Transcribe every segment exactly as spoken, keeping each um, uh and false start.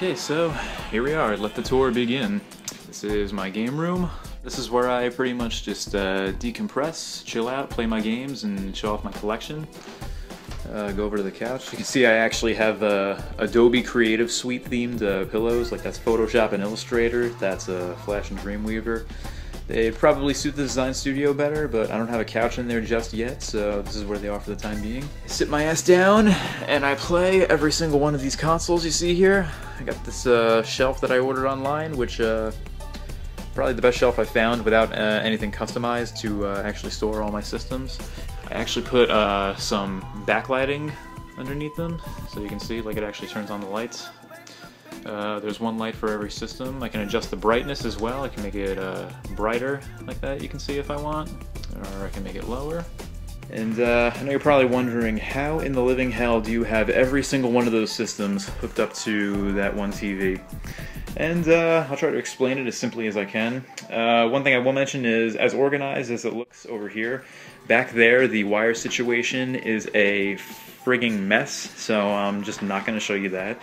Okay, so here we are. Let the tour begin. This is my game room. This is where I pretty much just uh, decompress, chill out, play my games, and show off my collection. Uh, go over to the couch. You can see I actually have uh, Adobe Creative Suite themed uh, pillows. Like that's Photoshop and Illustrator. That's uh, Flash and Dreamweaver. They'd probably suit the design studio better, but I don't have a couch in there just yet, so this is where they are for the time being. I sit my ass down, and I play every single one of these consoles you see here. I got this uh, shelf that I ordered online, which uh, probably the best shelf I found without uh, anything customized to uh, actually store all my systems. I actually put uh, some backlighting underneath them, so you can see like it actually turns on the lights. Uh, there's one light for every system. I can adjust the brightness as well. I can make it uh, brighter like that, you can see if I want, or I can make it lower. And uh, I know you're probably wondering, how in the living hell do you have every single one of those systems hooked up to that one T V? And uh, I'll try to explain it as simply as I can. Uh, one thing I will mention is, as organized as it looks over here, back there the wire situation is a frigging mess, so I'm just not going to show you that.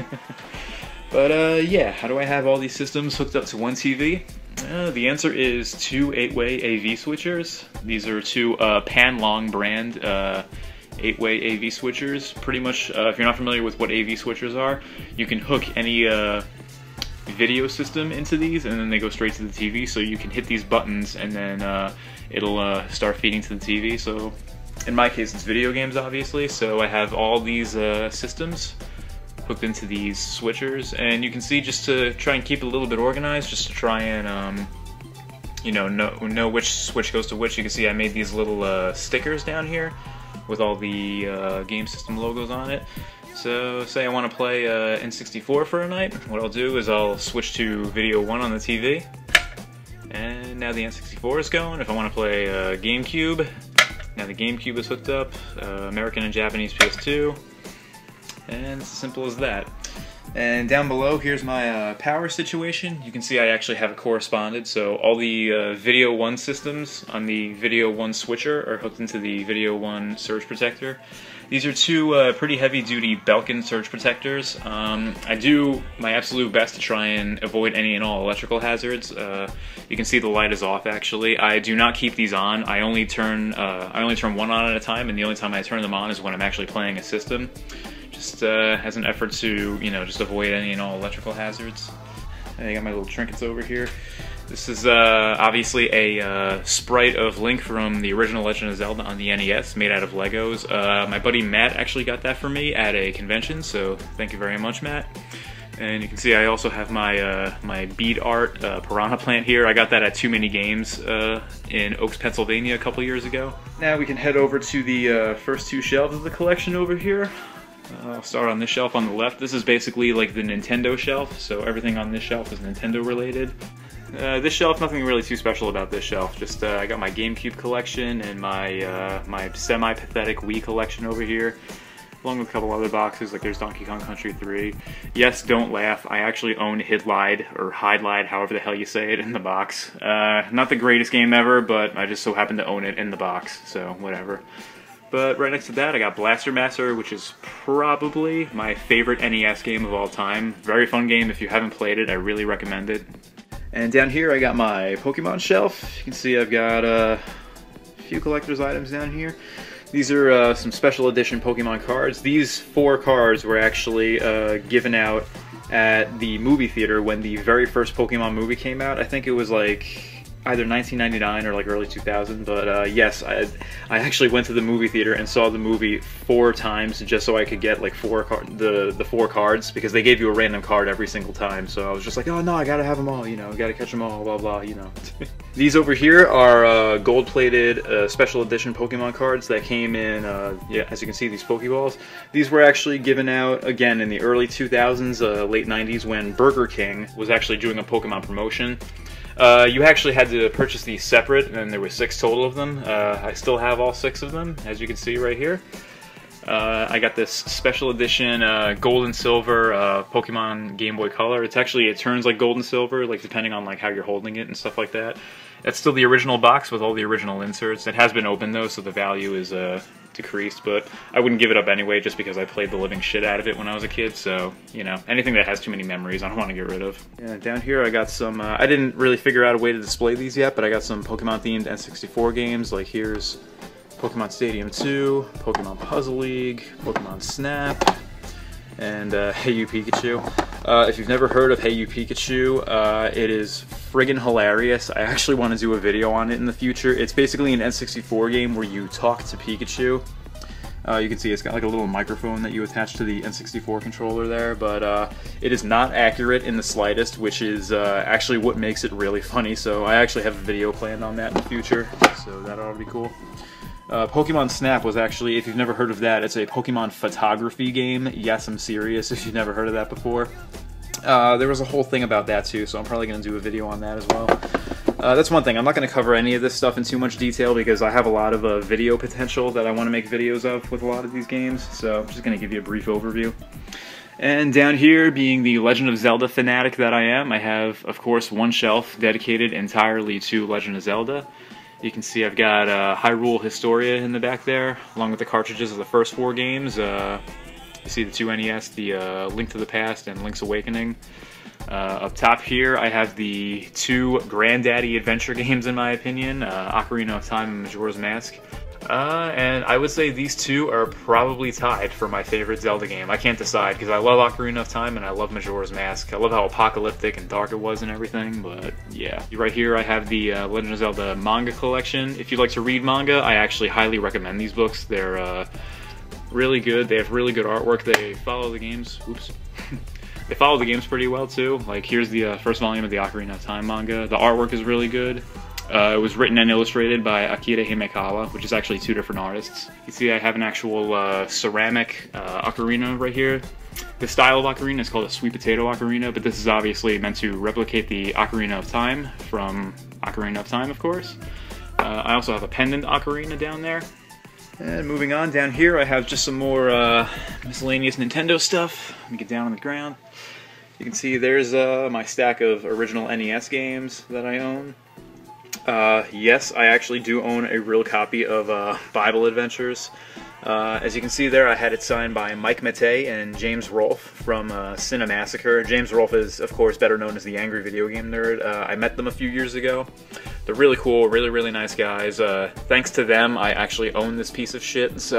But uh, yeah, how do I have all these systems hooked up to one T V? Uh, the answer is two eight-way A V switchers. These are two uh, Panlong brand uh, eight-way A V switchers. Pretty much, uh, if you're not familiar with what A V switchers are, you can hook any uh, video system into these and then they go straight to the T V, so you can hit these buttons and then uh, it'll uh, start feeding to the T V. So in my case it's video games, obviously, so I have all these uh, systems hooked into these switchers, and you can see, just to try and keep it a little bit organized, just to try and um, you know know, know which switch goes to which, you can see I made these little uh, stickers down here with all the uh, game system logos on it. So say I want to play uh, N sixty-four for a night, what I'll do is I'll switch to video one on the T V, and now the N sixty-four is going. If I want to play uh, GameCube, now the GameCube is hooked up, uh, American and Japanese P S two, and it's as simple as that. And down below, here's my uh, power situation. You can see I actually have it corresponded, so all the uh, Video one systems on the Video one switcher are hooked into the Video one surge protector. These are two uh, pretty heavy-duty Belkin surge protectors. Um, I do my absolute best to try and avoid any and all electrical hazards. Uh, you can see the light is off. Actually, I do not keep these on. I only turn uh, I only turn one on at a time, and the only time I turn them on is when I'm actually playing a system. Just uh, as an effort to, you know, just avoid any and all electrical hazards. And I got my little trinkets over here. This is uh, obviously a uh, sprite of Link from the original Legend of Zelda on the N E S, made out of Legos. Uh, my buddy Matt actually got that for me at a convention, so thank you very much, Matt. And you can see I also have my uh, my bead art uh, piranha plant here. I got that at Too Many Games uh, in Oaks, Pennsylvania a couple years ago. Now we can head over to the uh, first two shelves of the collection over here. Uh, I'll start on this shelf on the left. This is basically like the Nintendo shelf, so everything on this shelf is Nintendo related. Uh, this shelf, nothing really too special about this shelf. Just uh, I got my GameCube collection and my uh, my semi-pathetic Wii collection over here, along with a couple other boxes. Like there's Donkey Kong Country three. Yes, don't laugh. I actually own Hidlide, or Hidlide, however the hell you say it, in the box. Uh, not the greatest game ever, but I just so happen to own it in the box, so whatever. But right next to that, I got Blaster Master, which is probably my favorite N E S game of all time. Very fun game. If you haven't played it, I really recommend it. And down here, I got my Pokemon shelf. You can see I've got uh, a few collector's items down here. These are uh, some special edition Pokemon cards. These four cards were actually uh, given out at the movie theater when the very first Pokemon movie came out. I think it was like either nineteen ninety-nine or like early two thousand, but uh, yes, I, I actually went to the movie theater and saw the movie four times just so I could get like four car the the four cards, because they gave you a random card every single time. So I was just like, oh no, I gotta have them all, you know, gotta catch them all, blah blah, you know. These over here are uh, gold-plated uh, special edition Pokemon cards that came in, uh, yeah, as you can see, these Pokeballs. These were actually given out again in the early two thousands, uh, late nineties, when Burger King was actually doing a Pokemon promotion. Uh, you actually had to purchase these separate, and there were six total of them. Uh, I still have all six of them, as you can see right here. Uh, I got this special edition uh, gold and silver uh, Pokemon Game Boy Color. It's actually, it turns like gold and silver, like depending on like how you're holding it and stuff like that. That's still the original box with all the original inserts. It has been opened though, so the value is uh, decreased, but I wouldn't give it up anyway just because I played the living shit out of it when I was a kid, so, you know, anything that has too many memories I don't want to get rid of. Yeah, down here I got some, uh, I didn't really figure out a way to display these yet, but I got some Pokemon-themed N sixty-four games, like here's Pokemon Stadium two, Pokemon Puzzle League, Pokemon Snap, and uh, Hey You Pikachu. Uh, if you've never heard of Hey You Pikachu, uh, it is friggin' hilarious. I actually want to do a video on it in the future. It's basically an N sixty-four game where you talk to Pikachu. Uh, you can see it's got like a little microphone that you attach to the N sixty-four controller there, but uh, it is not accurate in the slightest, which is uh, actually what makes it really funny. So I actually have a video planned on that in the future, so that ought to be cool. Uh, Pokemon Snap was actually, if you've never heard of that, it's a Pokemon photography game. Yes, I'm serious if you've never heard of that before. Uh, there was a whole thing about that too, so I'm probably going to do a video on that as well. Uh, that's one thing. I'm not going to cover any of this stuff in too much detail because I have a lot of uh, video potential that I want to make videos of with a lot of these games, so I'm just going to give you a brief overview. And down here, being the Legend of Zelda fanatic that I am, I have, of course, one shelf dedicated entirely to Legend of Zelda. You can see I've got uh, Hyrule Historia in the back there, along with the cartridges of the first four games. Uh, you see the two N E S, the uh, Link to the Past and Link's Awakening. Uh, up top here, I have the two granddaddy adventure games, in my opinion, uh, Ocarina of Time and Majora's Mask. Uh, and I would say these two are probably tied for my favorite Zelda game. I can't decide because I love Ocarina of Time and I love Majora's Mask. I love how apocalyptic and dark it was and everything, but yeah. Right here I have the uh, Legend of Zelda manga collection. If you'd like to read manga, I actually highly recommend these books. They're uh, really good. They have really good artwork. They follow the games. Oops. They follow the games pretty well too. Like here's the uh, first volume of the Ocarina of Time manga. The artwork is really good. Uh, it was written and illustrated by Akira Himekawa, which is actually two different artists. You see I have an actual uh, ceramic uh, ocarina right here. The style of ocarina is called a sweet potato ocarina, but this is obviously meant to replicate the Ocarina of Time from Ocarina of Time, of course. Uh, I also have a pendant ocarina down there. And moving on, down here I have just some more uh, miscellaneous Nintendo stuff. Let me get down on the ground. You can see there's uh, my stack of original N E S games that I own. Uh, yes, I actually do own a real copy of uh, Bible Adventures. Uh, as you can see there, I had it signed by Mike Matei and James Rolfe from uh, Cinemassacre. James Rolfe is, of course, better known as the Angry Video Game Nerd. Uh, I met them a few years ago. They're really cool, really, really nice guys. Uh, thanks to them, I actually own this piece of shit, so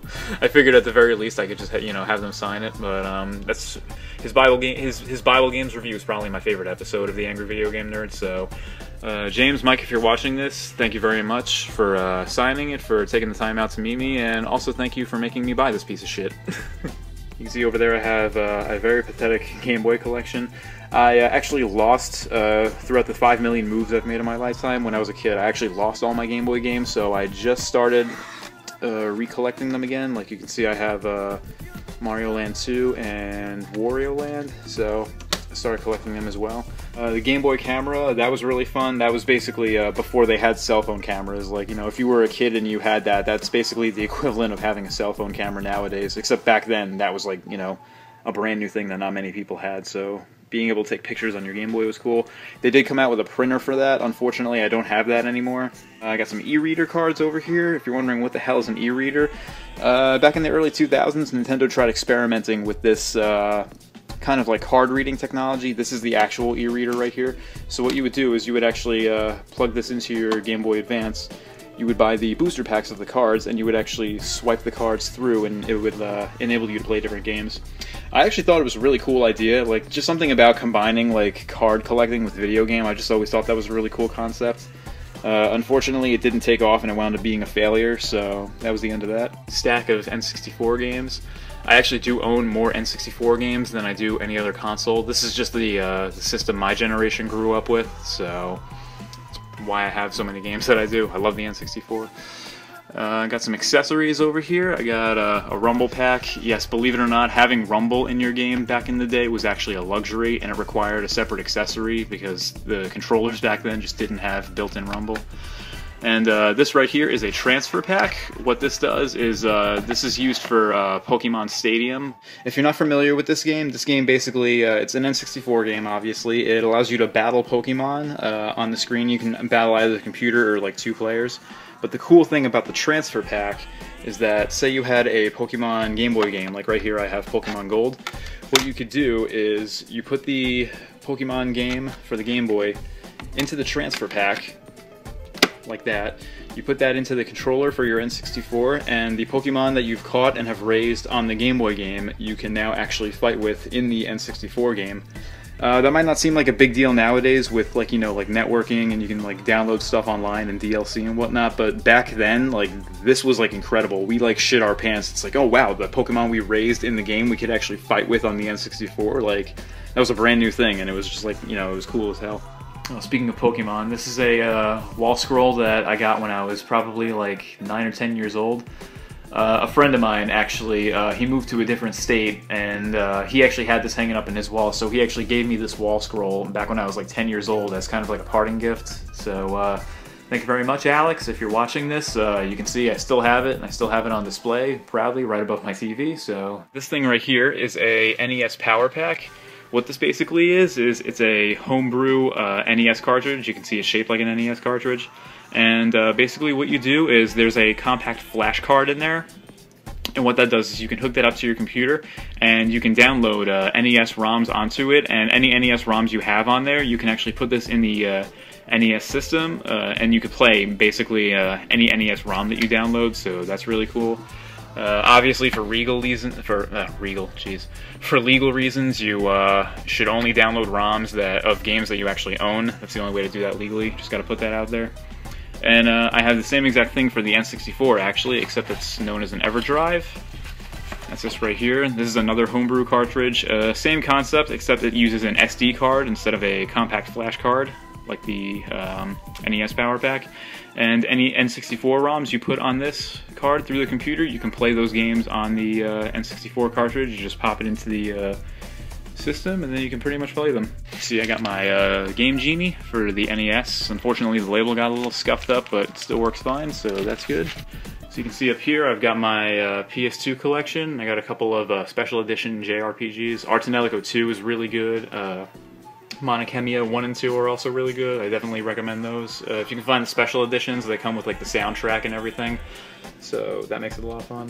I figured at the very least I could just, you know, have them sign it. But um, that's his Bible game. His his Bible Games review is probably my favorite episode of the Angry Video Game Nerd. So, uh, James, Mike, if you're watching this, thank you very much for uh, signing it, for taking the time out to meet me, and also thank you for making me buy this piece of shit. You can see over there I have uh, a very pathetic Game Boy collection. I uh, actually lost, uh, throughout the five million moves I've made in my lifetime, when I was a kid, I actually lost all my Game Boy games, so I just started uh, recollecting them again. Like you can see I have uh, Mario Land two and Wario Land, so I started collecting them as well. Uh, the Game Boy camera, that was really fun. That was basically uh, before they had cell phone cameras. Like, you know, if you were a kid and you had that, that's basically the equivalent of having a cell phone camera nowadays, except back then that was like, you know, a brand new thing that not many people had, so being able to take pictures on your Game Boy was cool. They did come out with a printer for that. Unfortunately, I don't have that anymore. Uh, I got some e-reader cards over here. If you're wondering what the hell is an e-reader, uh, back in the early two thousands, Nintendo tried experimenting with this uh, kind of like card reading technology. This is the actual e-reader right here. So what you would do is you would actually uh, plug this into your Game Boy Advance. You would buy the booster packs of the cards, and you would actually swipe the cards through, and it would uh, enable you to play different games. I actually thought it was a really cool idea, like just something about combining like card collecting with video game. I just always thought that was a really cool concept. Uh, unfortunately, it didn't take off, and it wound up being a failure, so that was the end of that. Stack of N sixty-four games. I actually do own more N sixty-four games than I do any other console. This is just the, uh, the system my generation grew up with, so why I have so many games that I do. I love the N sixty-four. Uh, I got some accessories over here. I got uh, a Rumble pack. Yes, believe it or not, having Rumble in your game back in the day was actually a luxury, and it required a separate accessory because the controllers back then just didn't have built-in Rumble. And uh, this right here is a transfer pack. What this does is, uh, this is used for uh, Pokemon Stadium. If you're not familiar with this game, this game basically, uh, it's an N sixty-four game, obviously. It allows you to battle Pokemon uh, on the screen. You can battle either the computer or like two players. But the cool thing about the transfer pack is that, say you had a Pokemon Game Boy game, like right here I have Pokemon Gold. What you could do is you put the Pokemon game for the Game Boy into the transfer pack, like that. You put that into the controller for your N sixty-four, and the Pokemon that you've caught and have raised on the Game Boy game, you can now actually fight with in the N sixty-four game. Uh, that might not seem like a big deal nowadays with, like, you know, like networking and you can like download stuff online and D L C and whatnot, but back then, like, this was like incredible. We like shit our pants. It's like, oh wow, the Pokemon we raised in the game we could actually fight with on the N sixty-four. Like, that was a brand new thing, and it was just like, you know, it was cool as hell. Well, speaking of Pokemon, this is a uh, wall scroll that I got when I was probably like nine or ten years old. Uh, a friend of mine, actually, uh, he moved to a different state, and uh, he actually had this hanging up in his wall, so he actually gave me this wall scroll back when I was like ten years old as kind of like a parting gift. So uh, thank you very much, Alex. If you're watching this, uh, you can see I still have it, and I still have it on display proudly right above my T V. So this thing right here is a N E S Power Pack. What this basically is, is it's a homebrew uh, N E S cartridge. You can see it's shaped like an N E S cartridge. And uh, basically what you do is there's a compact flash card in there. And what that does is you can hook that up to your computer and you can download uh, N E S ROMs onto it. And any N E S ROMs you have on there, you can actually put this in the uh, N E S system. Uh, and you can play basically uh, any N E S ROM that you download. So that's really cool. Uh, obviously, for legal reasons, for uh, legal, jeez, for legal reasons, you uh, should only download ROMs that of games that you actually own. That's the only way to do that legally. Just got to put that out there. And uh, I have the same exact thing for the N sixty-four, actually, except it's known as an EverDrive. That's this right here. This is another homebrew cartridge. Uh, same concept, except it uses an S D card instead of a compact flash card, like the um, N E S Power Pack. And any N sixty-four ROMs you put on this card through the computer, you can play those games on the uh, N sixty-four cartridge. You just pop it into the uh, system, and then you can pretty much play them. See, I got my uh, Game Genie for the N E S. Unfortunately, the label got a little scuffed up, but it still works fine, so that's good. So you can see up here, I've got my uh, P S two collection. I got a couple of uh, special edition J R P Gs. Ars Technica two is really good. Uh, Monachemia one and two are also really good. I definitely recommend those. Uh, if you can find the special editions, they come with like the soundtrack and everything, so that makes it a lot of fun.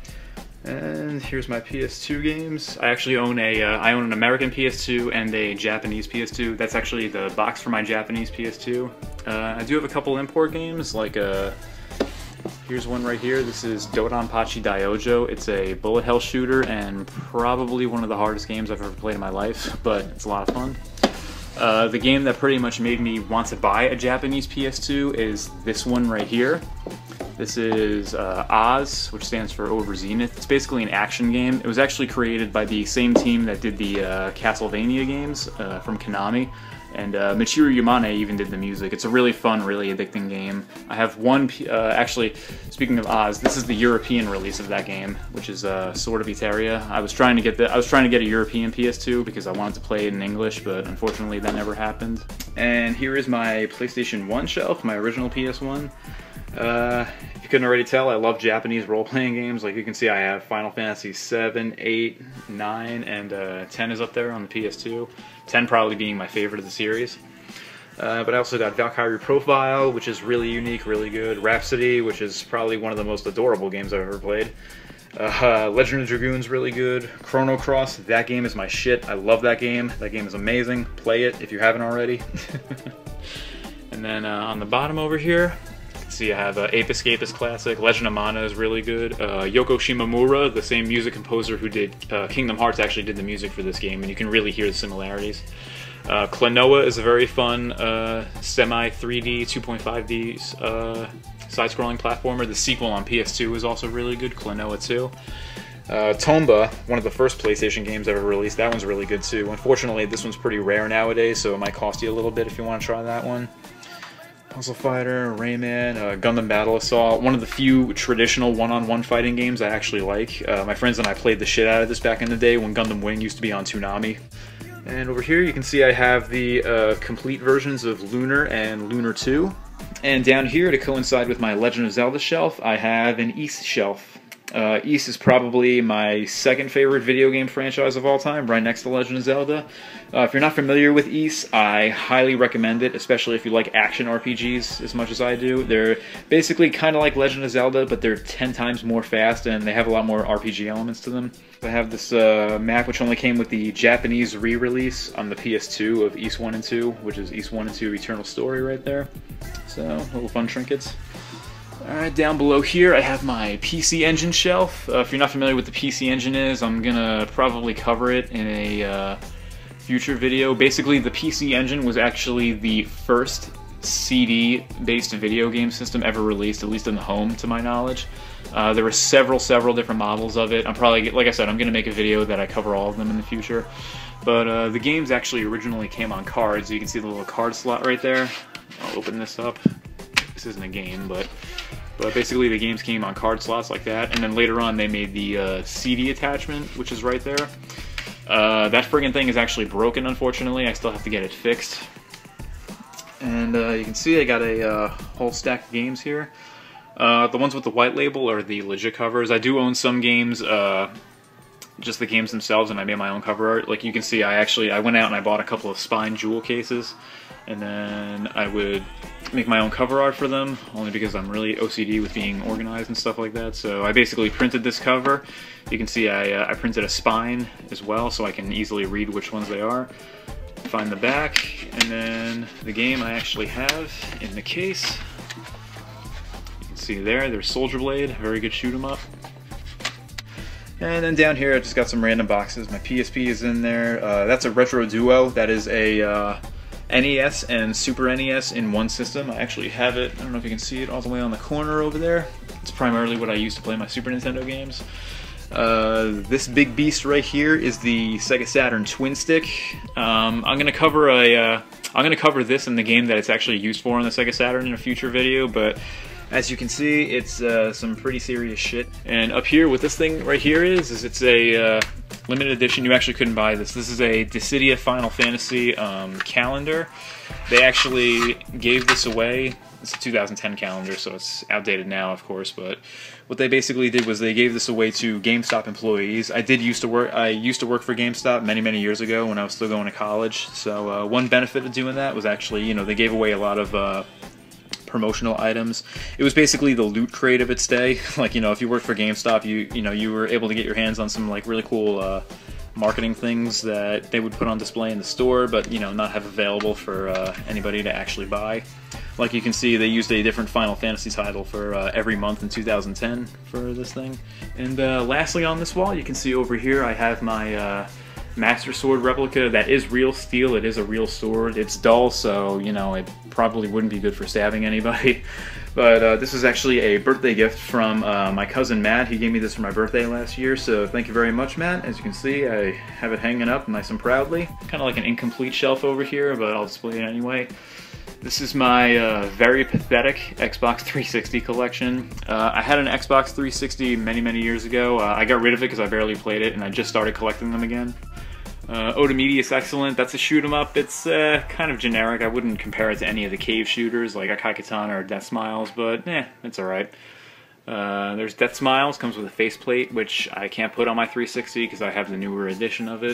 And here's my P S two games. I actually own a, uh, I own an American P S two and a Japanese P S two. That's actually the box for my Japanese P S two. Uh, I do have a couple import games, like uh, here's one right here. This is Dodonpachi Daiojo. It's a bullet hell shooter and probably one of the hardest games I've ever played in my life, but it's a lot of fun. Uh, the game that pretty much made me want to buy a Japanese P S two is this one right here. This is uh, Oz, which stands for Over Zenith. It's basically an action game. It was actually created by the same team that did the uh, Castlevania games uh, from Konami. And uh, Michiru Yamane even did the music. It's a really fun, really addicting game. I have one, uh, actually, speaking of Oz, this is the European release of that game, which is uh, Sword of Eteria. I was trying to get the, I was trying to get a European P S two because I wanted to play it in English, but unfortunately that never happened. And here is my PlayStation one shelf, my original P S one. Uh, if you couldn't already tell, I love Japanese role-playing games. Like you can see, I have Final Fantasy seven, eight, nine, and uh, ten is up there on the P S two. ten probably being my favorite of the series. Uh, but I also got Valkyrie Profile, which is really unique, really good. Rhapsody, which is probably one of the most adorable games I've ever played. Uh, Legend of Dragoon's really good. Chrono Cross, that game is my shit. I love that game. That game is amazing. Play it if you haven't already. And then uh, on the bottom over here, see, I have uh, Ape Escapist Classic. Legend of Mana is really good. Uh, Yoko Shimomura, the same music composer who did uh, Kingdom Hearts, actually did the music for this game, and you can really hear the similarities. Uh, Klonoa is a very fun uh, semi three D, two point five D uh, side-scrolling platformer. The sequel on P S two is also really good, Klonoa two. Uh, Tomba, one of the first PlayStation games ever released, that one's really good too. Unfortunately, this one's pretty rare nowadays, so it might cost you a little bit if you want to try that one. Puzzle Fighter, Rayman, uh, Gundam Battle Assault, one of the few traditional one-on-one fighting games I actually like. Uh, my friends and I played the shit out of this back in the day when Gundam Wing used to be on Toonami. And over here you can see I have the uh, complete versions of Lunar and Lunar two. And down here, to coincide with my Legend of Zelda shelf, I have an Ys shelf. Uh, Ys is probably my second favorite video game franchise of all time, right next to Legend of Zelda. Uh, if you're not familiar with Ys, I highly recommend it, especially if you like action R P Gs as much as I do. They're basically kind of like Legend of Zelda, but they're ten times more fast, and they have a lot more R P G elements to them. I have this uh, map which only came with the Japanese re-release on the P S two of Ys one and two, which is Ys one and two Eternal Story right there. So, little fun trinkets. Alright, down below here I have my P C Engine shelf. Uh, if you're not familiar with the P C Engine is, I'm gonna probably cover it in a uh, future video. Basically, the P C Engine was actually the first C D-based video game system ever released, at least in the home, to my knowledge. Uh, there were several, several different models of it. I'm probably, like I said, I'm gonna make a video that I cover all of them in the future. But uh, the games actually originally came on cards. You can see the little card slot right there. I'll open this up. This isn't a game, but but basically the games came on card slots like that, and then later on they made the uh, C D attachment, which is right there. Uh, that friggin' thing is actually broken, unfortunately. I still have to get it fixed. And uh, you can see I got a uh, whole stack of games here. Uh, the ones with the white label are the legit covers. I do own some games, uh, just the games themselves, and I made my own cover art. Like you can see, I actually I went out and I bought a couple of Spine jewel cases, and then I would make my own cover art for them, only because I'm really O C D with being organized and stuff like that. So I basically printed this cover. You can see I, uh, I printed a spine as well, so I can easily read which ones they are. Find the back, and then the game I actually have in the case. You can see there, there's Soldier Blade, very good shoot 'em up. And then down here I just got some random boxes. My P S P is in there. Uh, that's a Retro Duo. That is a uh, N E S and Super N E S in one system. I actually have it, I don't know if you can see it all the way on the corner over there. It's primarily what I use to play my Super Nintendo games. Uh, this big beast right here is the Sega Saturn Twin Stick. Um, I'm gonna cover a, uh, I'm gonna cover this in the game that it's actually used for on the Sega Saturn in a future video, but as you can see, it's uh, some pretty serious shit. And up here, what this thing right here is, is it's a uh, limited edition. You actually couldn't buy this. This is a Dissidia Final Fantasy um, calendar. They actually gave this away. It's a two thousand ten calendar, so it's outdated now, of course. But what they basically did was they gave this away to GameStop employees. I did used to work. I used to work for GameStop many, many years ago when I was still going to college. So uh, one benefit of doing that was actually, you know, they gave away a lot of Uh, promotional items. It was basically the loot crate of its day. Like, you know, if you worked for GameStop, you you know, you were able to get your hands on some like really cool uh, marketing things that they would put on display in the store, but you know, not have available for uh, anybody to actually buy. Like you can see, they used a different Final Fantasy title for uh, every month in two thousand ten for this thing. And uh, lastly on this wall, you can see over here I have my uh, Master Sword replica. That is real steel. It is a real sword. It's dull, so you know it probably wouldn't be good for stabbing anybody. But uh, this is actually a birthday gift from uh, my cousin Matt. He gave me this for my birthday last year, so thank you very much, Matt. As you can see, I have it hanging up nice and proudly. Kind of like an incomplete shelf over here, but I'll display it anyway. This is my uh, very pathetic Xbox three sixty collection. Uh, I had an Xbox three sixty many, many years ago. Uh, I got rid of it because I barely played it, and I just started collecting them again. Uh, Odomedius Excellent, that's a shoot 'em up. It's uh, kind of generic. I wouldn't compare it to any of the cave shooters like Akai Katana or Death Smiles, but eh, it's alright. Uh, there's Death Smiles, comes with a faceplate, which I can't put on my three sixty because I have the newer edition of it.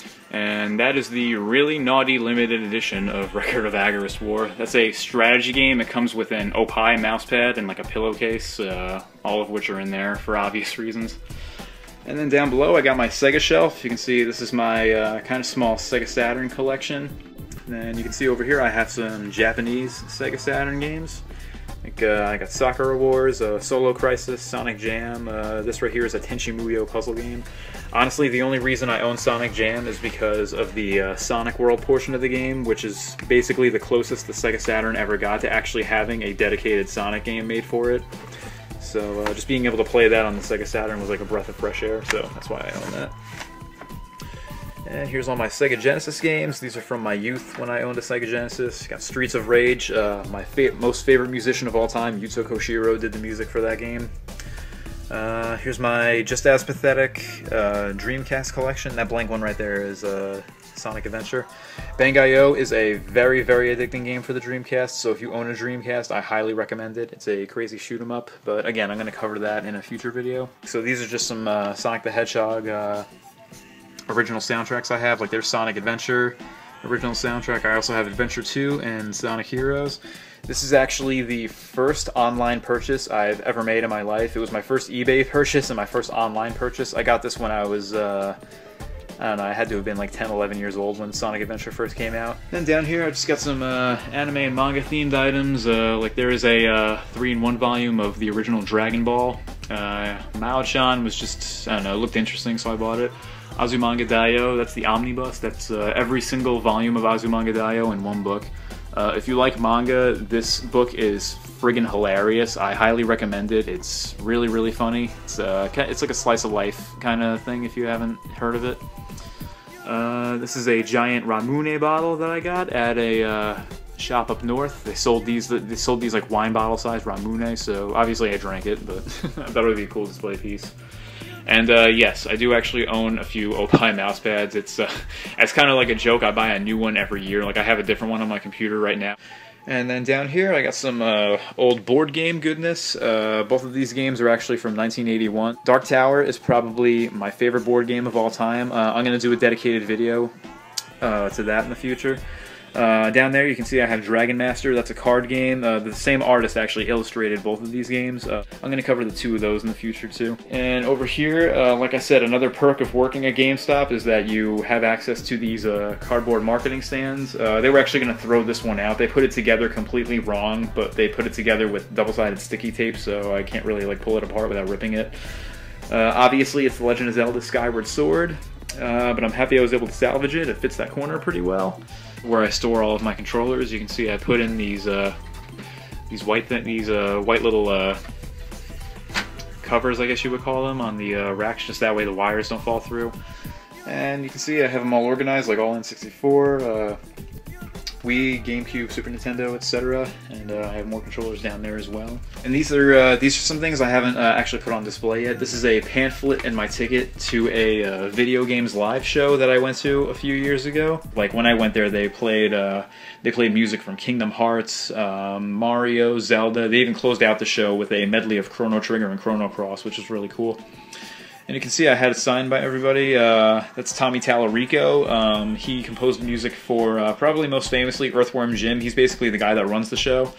And that is the really naughty limited edition of Record of Agarest War. That's a strategy game. It comes with an Opie mousepad and like a pillowcase, uh, all of which are in there for obvious reasons. And then down below I got my Sega shelf. You can see this is my uh, kind of small Sega Saturn collection. And then you can see over here I have some Japanese Sega Saturn games. Like, uh, I got Sakura Wars, uh, Solo Crisis, Sonic Jam. Uh, this right here is a Tenchi Muyo puzzle game. Honestly, the only reason I own Sonic Jam is because of the uh, Sonic World portion of the game, which is basically the closest the Sega Saturn ever got to actually having a dedicated Sonic game made for it. So uh, just being able to play that on the Sega Saturn was like a breath of fresh air, so that's why I own that. And here's all my Sega Genesis games. These are from my youth when I owned a Sega Genesis. Got Streets of Rage. Uh, my fa most favorite musician of all time, Yuzo Koshiro, did the music for that game. Uh, here's my Just As Pathetic uh, Dreamcast collection. That blank one right there is uh, Sonic Adventure. Bang.io is a very, very addicting game for the Dreamcast, so if you own a Dreamcast, I highly recommend it. It's a crazy shoot 'em up, but again, I'm going to cover that in a future video. So these are just some uh, Sonic the Hedgehog uh, original soundtracks I have. Like there's Sonic Adventure original soundtrack. I also have Adventure two and Sonic Heroes. This is actually the first online purchase I've ever made in my life. It was my first eBay purchase and my first online purchase. I got this when I was, uh, I don't know, I had to have been like ten, eleven years old when Sonic Adventure first came out. Then down here I just got some uh, anime and manga themed items. Uh, like there is a uh, three in one volume of the original Dragon Ball. Uh, Mao-chan was just, I don't know, it looked interesting, so I bought it. Azumanga Daioh, that's the omnibus. That's uh, every single volume of Azumanga Daioh in one book. Uh, if you like manga, this book is friggin' hilarious. I highly recommend it. It's really, really funny. It's, uh, it's like a slice of life kind of thing if you haven't heard of it. Uh, this is a giant Ramune bottle that I got at a uh, shop up north. They sold these. They sold these like wine bottle size Ramune. So obviously I drank it, but I thought it would be a cool display piece. And uh, yes, I do actually own a few Opie mouse pads. It's uh, it's kind of like a joke. I buy a new one every year. Like I have a different one on my computer right now. And then down here, I got some uh, old board game goodness. Uh, both of these games are actually from nineteen eighty-one. Dark Tower is probably my favorite board game of all time. Uh, I'm going to do a dedicated video uh, to that in the future. Uh, down there you can see I have Dragon Master. That's a card game. Uh, the same artist actually illustrated both of these games. Uh, I'm going to cover the two of those in the future too. And over here, uh, like I said, another perk of working at GameStop is that you have access to these uh, cardboard marketing stands. Uh, they were actually going to throw this one out. They put it together completely wrong, but they put it together with double-sided sticky tape, so I can't really like pull it apart without ripping it. Uh, obviously, it's The Legend of Zelda Skyward Sword, uh, but I'm happy I was able to salvage it. It fits that corner pretty well. Where I store all of my controllers, you can see I put in these uh, these white th these uh, white little uh, covers, I guess you would call them, on the uh, racks, just that way the wires don't fall through. And you can see I have them all organized, like all N sixty-four, uh, Wii, GameCube, Super Nintendo, et cetera. And uh, I have more controllers down there as well. And these are uh, these are some things I haven't uh, actually put on display yet. This is a pamphlet and my ticket to a uh, video games live show that I went to a few years ago. Like when I went there, they played uh, they played music from Kingdom Hearts, um, Mario, Zelda. They even closed out the show with a medley of Chrono Trigger and Chrono Cross, which was really cool. And you can see I had it signed by everybody. Uh, that's Tommy Tallarico. Um, he composed music for uh, probably most famously Earthworm Jim. He's basically the guy that runs the show.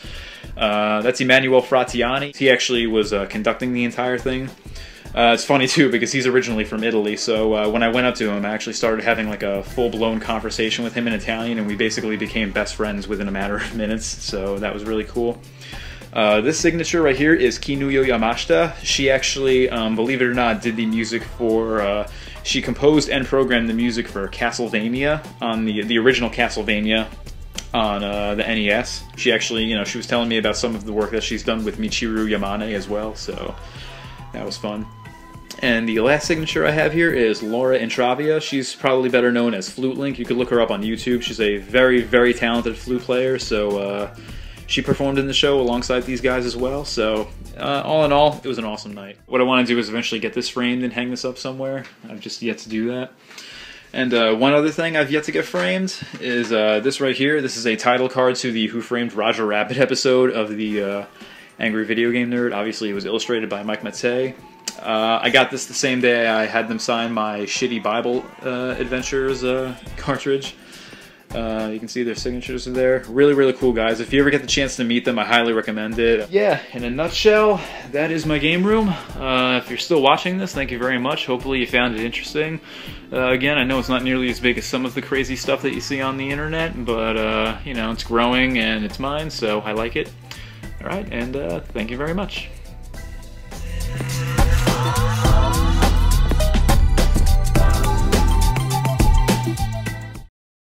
Uh, that's Emanuele Fratiani. He actually was uh, conducting the entire thing. Uh, it's funny too because he's originally from Italy, so uh, when I went up to him I actually started having like a full-blown conversation with him in Italian, and we basically became best friends within a matter of minutes, so that was really cool. Uh, this signature right here is Kinuyo Yamashita. She actually, um, believe it or not, did the music for, uh, she composed and programmed the music for Castlevania, on the, the original Castlevania on uh, the N E S. She actually, you know, she was telling me about some of the work that she's done with Michiru Yamane as well, so that was fun. And the last signature I have here is Laura Intravia. She's probably better known as Flute Link. You could look her up on YouTube. She's a very, very talented flute player, so, uh, she performed in the show alongside these guys as well, so uh, all in all, it was an awesome night. What I want to do is eventually get this framed and hang this up somewhere. I've just yet to do that. And uh, one other thing I've yet to get framed is uh, this right here. This is a title card to the Who Framed Roger Rabbit episode of the uh, Angry Video Game Nerd. Obviously, it was illustrated by Mike Matei. Uh, I got this the same day I had them sign my Shitty Bible uh, Adventures uh, cartridge. Uh, you can see their signatures are there. Really, really cool guys. If you ever get the chance to meet them, I highly recommend it. Yeah, in a nutshell, that is my game room. Uh, if you're still watching this, thank you very much. Hopefully you found it interesting. Uh, again, I know it's not nearly as big as some of the crazy stuff that you see on the internet, but, uh, you know, it's growing and it's mine, so I like it. Alright, and uh, thank you very much.